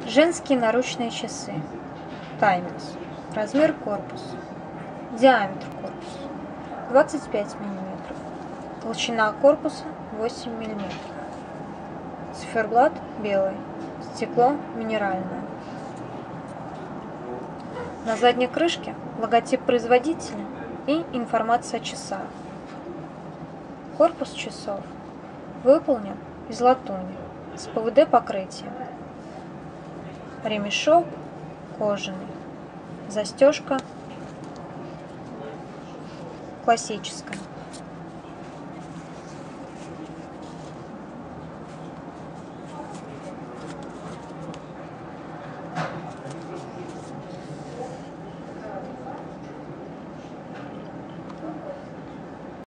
Женские наручные часы. Таймерс. Размер корпуса. Диаметр корпуса 25 мм. Толщина корпуса 8 мм. Циферблат белый. Стекло минеральное. На задней крышке логотип производителя и информация о часах. Корпус часов выполнен из латуни с ПВД покрытием. Ремешок кожаный. Застежка классическая.